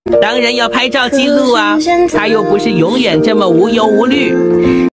当然要拍照记录啊，他又不是永远这么无忧无虑。